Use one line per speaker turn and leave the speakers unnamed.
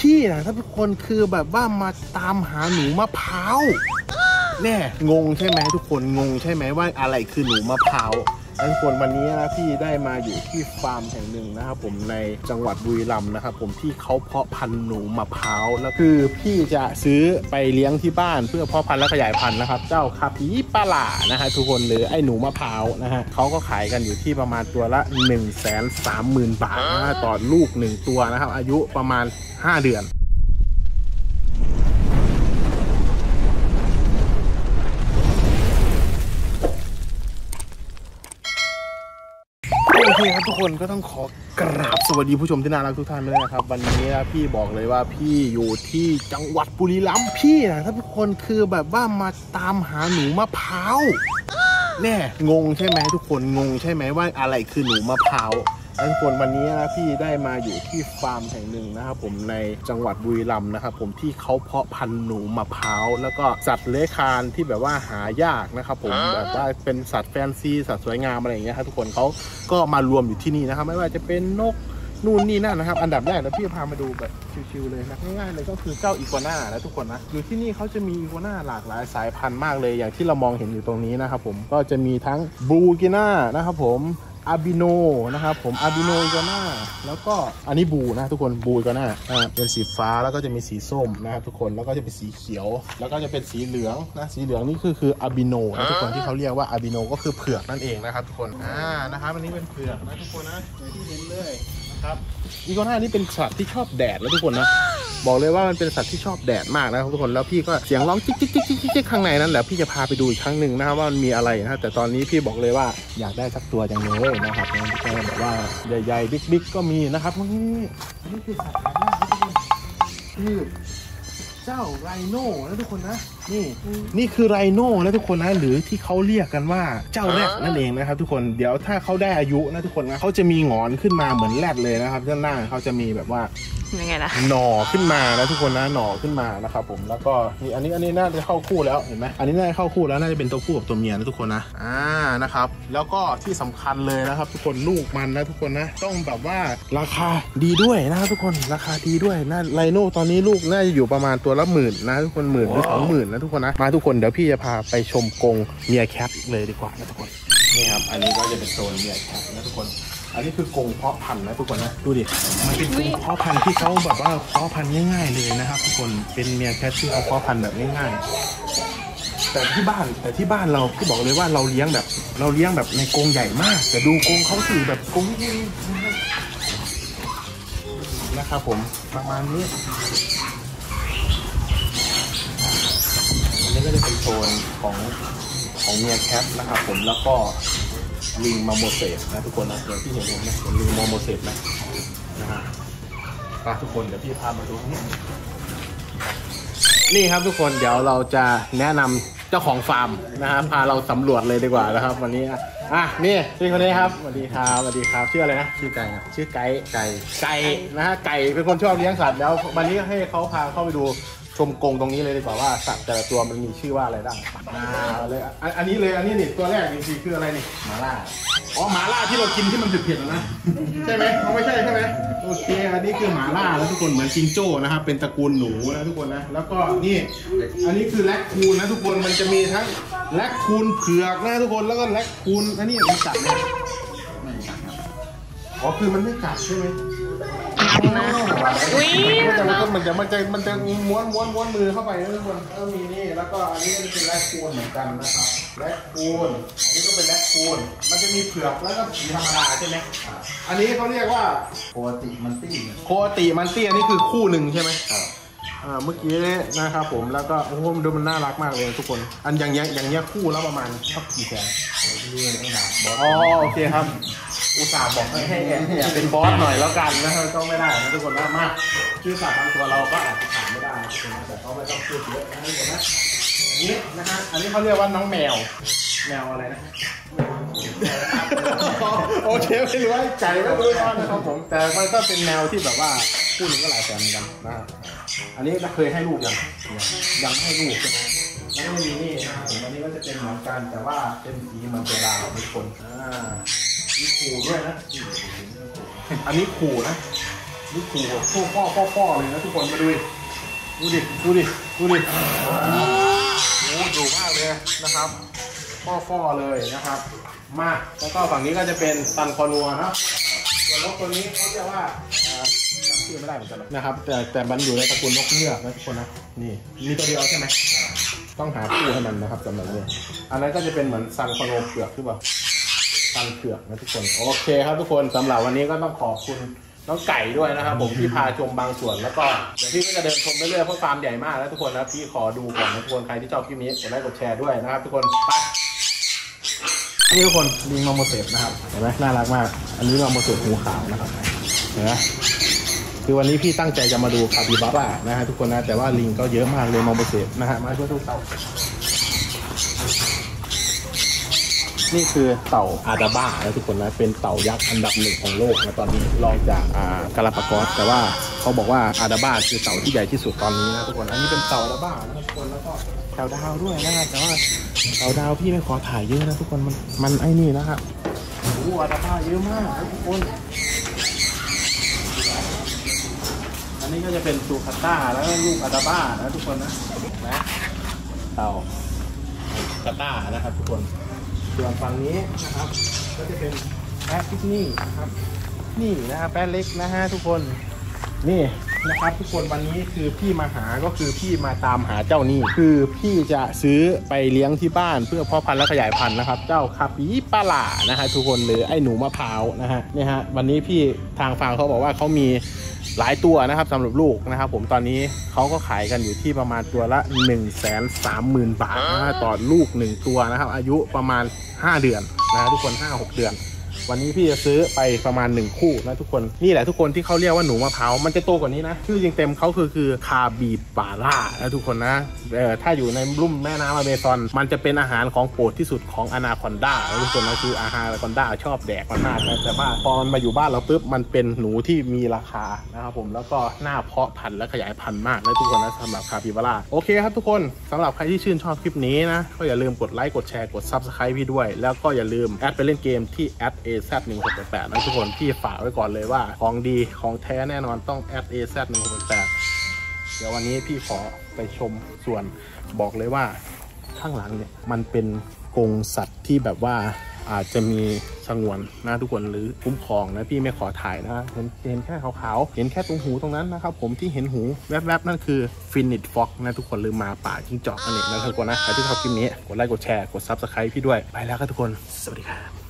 พี่นะถ้าทุกคนคือแบบว่ามาตามหาหนูมะพร้าวแน่งงใช่ไหมทุกคนงงใช่ไหมว่าอะไรคือหนูมะพร้าวทุกคนวันนี้นะพี่ได้มาอยู่ที่ฟาร์มแห่งหนึ่งนะครับผมในจังหวัดบุรีรัมย์นะครับผมที่เขาเพาะพันธุ์หนูมะพร้าวแล้วคือพี่จะซื้อไปเลี้ยงที่บ้านเพื่อเพาะพันธุ์และขยายพันธุ์นะครับเจ้าคาปิปาร่านะฮะทุกคนหรือไอ้หนูมะพร้าวนะฮะเขาก็ขายกันอยู่ที่ประมาณตัวละ 130,000 บาทนะต่อลูก1ตัวนะครับอายุประมาณ5 เดือนโอเคครับทุกคนก็ต้องขอกราบสวัสดีผู้ชมที่น่ารักทุกท่านด้วยนะครับวันนี้นะพี่บอกเลยว่าพี่อยู่ที่จังหวัดบุรีรัมย์พี่นะถ้าทุกคนคือแบบว่ามาตามหาหนูมะพร้าวแน่งงใช่ไหมทุกคนงงใช่ไหมว่าอะไรคือหนูมะพร้าวทุกคนวันนี้นะพี่ได้มาอยู่ที่ฟาร์มแห่งหนึ่งนะครับผมในจังหวัดบุรีรัมย์นะครับผมที่เขาเพาะพันธุ์หนูมะพร้าวแล้วก็สัตว์เลื้อยคลานที่แบบว่าหายากนะครับผมแบบว่าเป็นสัตว์แฟนซีสัตว์สวยงามอะไรอย่างเงี้ยครับทุกคนเขาก็มารวมอยู่ที่นี่นะครับไม่ว่าจะเป็นนกนู่นนี่นั่นนะครับอันดับแรกแล้วพี่พามาดูแบบชิวๆเลยนะง่ายๆเลยก็คือเจ้าอีกัวน่านะทุกคนนะอยู่ที่นี่เขาจะมีอีกัวน่าหลากหลายสายพันธุ์มากเลยอย่างที่เรามองเห็นอยู่ตรงนี้นะครับผมก็จะมีทั้งบลูกิน่านะครับผมอาบิโนนะครับผมอาบิโนอีกัวน่าแล้วก็อันนี้บูนะทุกคนบูอีกัวน่าเป็นสีฟ้าแล้วก็จะมีสีส้มนะครับทุกคนแล้วก็จะเป็นสีเขียวแล้วก็จะเป็นสีเหลืองนะสีเหลืองนี่คืออาบิโนนะทุกคนที่เขาเรียกว่าอาบิโนก็คือเผือกนั่นเองนะครับทุกคนนะครับอันนี้เป็นเผือกนะทุกคนนะอย่างที่เห็นเลยครับอีกัวน่านี่เป็นสัตว์ที่ชอบแดดแล้วทุกคนนะบอกเลยว่ามันเป็นสัตว์ที่ชอบแดดมากนะครับทุกคนแล้วพี่ก็เสียงร้องจิ๊กจิ๊กจิ๊กจิ๊กข้างในนั้นแหละพี่จะพาไปดูอีกครั้งหนึ่งนะครับว่ามันมีอะไรนะแต่ตอนนี้พี่บอกเลยว่าอยากได้สักตัวจังเลยนะครับทุกคนแบบว่าใหญ่ๆบิ๊กๆก็มีนะครับนี่คือสัตว์อะไรนะทุกคนคือเจ้าไรโน่นะทุกคนนะนี่คือไรโน่นะทุกคนนะหรือที่เขาเรียกกันว่าเจ้าแรดนั่นเองนะครับทุกคนเดี๋ยวถ้าเขาได้อายุนะทุกคนนะเขาจะมีหงอนขึ้นมาเหมือนแรดเลยนะครับด้านหน้าเขาจะมีแบบว่า
ยังไงล่ะ
หน่อขึ้นมานะทุกคนนะหน่อขึ้นมานะครับผมแล้วก็นี่อันนี้น่าจะเข้าคู่แล้วเห็นไหมอันนี้น่าจะเข้าคู่แล้วน่าจะเป็นตัวผู้กับตัวเมียนะทุกคนนะนะครับแล้วก็ที่สำคัญเลยนะครับทุกคนลูกมันนะทุกคนนะต้องแบบว่าราคาดีด้วยนะครับทุกคนราคาดีด้วยนะไลโน่ตอนนี้ลูกน่าจะอยู่ประมาณตัวละ10,000นะทุกคน10,000 หรือ 20,000นะทุกคนนะมาทุกคนเดี๋ยวพี่จะพาไปชมกรงเมียแคทเลยดีกว่านะทุกคนนี่ครับอันนี้ก็จะเป็นโซนเมียแคทนะทุกคนอันนี้คือกรงเพาะพันธุ์นะทุกคนนะดูดิมันเป็นกรงเพาะพันธุ์ที่เขาแบบว่าเพาะพันธุ์ง่ายๆเลยนะครับทุกคนเป็นเมียแคทที่เขาเพาะพันธุ์แบบง่ายๆแต่ที่บ้านเราที่บอกเลยว่าเราเลี้ยงแบบในกรงใหญ่มากแต่ดูกรงเขาสื่อแบบกรงนะครับผมประมาณนี้อันนี้ก็จะเป็นโซนของเมียแคทนะครับผมแล้วก็ลิงมาโมเสสนะทุกคนนะเดี๋ยวพี่เห็นผมนะลิงมาโมเสสนะฮะไปทุกคนเดี๋ยวพี่พามาดูนี่ครับทุกคนเดี๋ยวเราจะแนะนำเจ้าของฟาร์มนะฮะพาเราสำรวจเลยดีกว่านะครับวันนี้นี่พี่คนนี้ครับสวัสดีครับชื่ออะไรนะชื่อไก่ชื่อไก่นะฮะไก่เป็นคนชอบเลี้ยงสัตว์แล้ววันนี้ให้เขาพาเข้าไปดูชมกรงตรงนี้เลยดีกว่าว่าสัตว์แต่ละตัวมันมีชื่อว่าอะไรบ้างเลยอันนี้นี่ตัวแรกจริงๆคืออะไรนี่หมาล่าหมาล่าที่เรากินที่มันเผ็ดๆนะใช่ไหมไม่ใช่ใช่ไหมโอเคอันนี้คือหมาล่าแล้วทุกคนเหมือนจิงโจ้นะครับเป็นตระกูลหนูนะทุกคนนะแล้วก็นี่อันนี้คือแรคคูนนะทุกคนมันจะมีทั้งแรคคูนเผือกนะทุกคนแล้วก็แรคคูนอันนี้มันกัดไหมไม่กัดครับคือมันไม่กัดใช่ไหมมันจะม้วนมือเข้าไปนะทุกคนก็มีนี่แล้วก็อันนี้ก็เป็นแรคคูนเหมือนกันนะครับแรคคูนอันนี้ก็เป็นแรคคูนมันจะมีเผือกแล้วก็สีธรรมดาใช่ไหมอันนี้เขาเรียกว่าโคติมันตี้อันนี้คือคู่หนึ่งใช่ไหมเมื่อกี้นะครับผมแล้วก็โอ้โหดูมันน่ารักมากเลยทุกคนอันอย่างเงี้ยคู่แล้วประมาณสักกี่แสนโอเคครับอุตส่าห์บอกให้เป็นบอสหน่อยแล้วกันนะครับก็ไม่ได้นะทุกคนนะมากชื่อสัตว์บางตัวเราก็อาจจะถามไม่ได้ทุกคนแต่ก็ไม่ต้องพูดเยอะนะทุกคนนะนี้นะฮะอันนี้เขาเรียกว่าน้องแมวอะไรนะโอเคไม่รู้ว่าใจไม่รู้นะครับผมแต่มันก็เป็นแมวที่แบบว่าคู่นึงก็หลายแสนเหมือนกันนะครับอันนี้เคยให้ลูกยังให้ลูกแล้วไม่มีนี่นะครับผมอันนี้ก็จะเป็นเหมือนกันแต่ว่าเป็นสีมันเป็นดาวทุกคนมีขู่ด้วยนะอันนี้ขู่นะนี่ขู่พ่อเลยนะทุกคนมาดูดิดูดิโอ้ดุมากเลยนะครับพ่อเลยนะครับมาแล้วก็ฝั่งนี้ก็จะเป็นซันคอนัวนะส่วนนกตัวนี้เขาเรียกว่าจำชื่อไม่ได้เหมือนกันนะครับแต่มันอยู่ในตระกูลนกเงือกนะทุกคนนะนี่มีตัวเดียวใช่ไหมต้องหาคู่ให้มันนะครับสำหรับนี้อันนั้นก็จะเป็นเหมือนซันคอนัวเผือกหรือเปล่าซันเผือกนะทุกคนโอเคครับทุกคนสำหรับวันนี้ก็ต้องขอบคุณน้องไก่ด้วยนะครับผมที่พาชมบางส่วนแล้วก็เดี๋ยวพี่ก็จะเดินชมเรื่อยๆเพราะฟาร์มใหญ่มากแล้วทุกคนนะพี่ขอดูก่อนนะทุกคนใครที่ชอบคลิปนี้กดไลค์กดแชร์ด้วยนะครับทุกคนไปนี่ทุกคนลิงมาโมเสสนะครับเห็นไหมน่ารักมากอันนี้มาโมเสสหูขาวนะครับเห็นไหมคือวันนี้พี่ตั้งใจจะมาดูคาปิบาร่านะฮะทุกคนนะแต่ว่าลิงก็เยอะมากเลยมาโมเสสนะฮะมาช่วยดูเต่านี่คือเต่าอาดาบ้านะทุกคนนะเป็นเต่ายักษ์อันดับ1ของโลกนะตอนนี้รองจากกาลาปากอสแต่ว่าเขาบอกว่าอาดาบ้าคือเต่าที่ใหญ่ที่สุดตอนนี้นะทุกคนอันนี้เป็นเต่าอาดาบ้านะทุกคนแล้วก็เต่าดาวด้วยนะแต่ว่าเต่าดาวพี่ไม่ขอถ่ายเยอะนะทุกคนมันไอ้นี่นะครับโอ้อาดาบ้าเยอะมากนะทุกคนอันนี้ก็จะเป็นซูคาต้าแล้วก็ลูกอาดาบ้านะทุกคนนะเต่าคาต้านะครับทุกคนส่วนฝั่งนี้นะครับก็จะเป็นแพะพิกนี่นะครับนี่นะครับแพะเล็กนะฮะทุกคนนี่นะครับทุกคนวันนี้คือพี่มาหาก็คือพี่มาตามหาเจ้านี่คือพี่จะซื้อไปเลี้ยงที่บ้านเพื่อเพาะพันธุ์และขยายพันธุ์นะครับเจ้าคาปิบาร่านะฮะทุกคนหรือไอ้หนูมะพร้าวนะฮะนี่ฮะวันนี้พี่ทางฟาร์มเขาบอกว่าเขามีหลายตัวนะครับสำหรับลูกนะครับผมตอนนี้เขาก็ขายกันอยู่ที่ประมาณตัวละ 130,000 บาทนะต่อลูก1ตัวนะครับอายุประมาณ5 เดือนนะทุกคน 5-6 เดือนวันนี้พี่จะซื้อไปประมาณ1คู่นะทุกคนนี่แหละทุกคนที่เขาเรียกว่าหนูมะพร้าวมันจะโตกว่านี้นะชื่อจริงเต็มเขาคือคาบิบาร่านะทุกคนนะถ้าอยู่ในลุ่มแม่น้ำอเมซอนมันจะเป็นอาหารของโปรดที่สุดของอนาคอนดาทุกคนนะคืออาหารอนาคอนดาชอบแดกมันมากนะแต่ว่าพอมันมาอยู่บ้านเราปุ๊บมันเป็นหนูที่มีราคานะครับผมแล้วก็น่าเพาะพันธุ์และขยายพันธุ์มากนะทุกคนนะสำหรับคาบิบาร่าโอเคครับทุกคนสำหรับใครที่ชื่นชอบคลิปนี้นะก็อย่าลืมกดไลค์กดแชร์กด Subscribe พี่ด้วยแล้วก็อย่าลืมแอดไปเล่นเกมที่@az1688นะทุกคนพี่ฝากไว้ก่อนเลยว่าของดีของแท้แน่นอนต้อง@az1688เดี๋ยววันนี้พี่ขอไปชมส่วนบอกเลยว่าข้างหลังเนี่ยมันเป็นกรงสัตว์ที่แบบว่าอาจจะมีสงวนนะทุกคนหรือคุ้มครองนะพี่ไม่ขอถ่ายนะเห็นแค่ขาวๆเห็นแค่ตรงหูตรงนั้นนะครับผมที่เห็นหูแวบๆนั่นคือฟินิชฟ็อกนะทุกคนหรือหมาป่าจิ้งจอกนั่นเองนะทุกคนนะใครที่ชอบคลิปนี้กดไลค์กดแชร์กด Subscribe พี่ด้วยไปแล้วครับทุกคนสวัสดีครับ